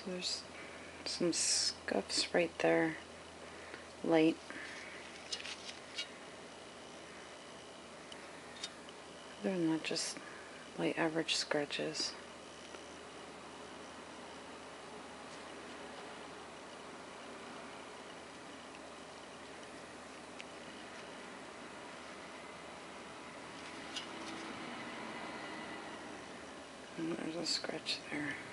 So there's some scuffs right there, light. Other than that, just light average scratches. And there's a scratch there.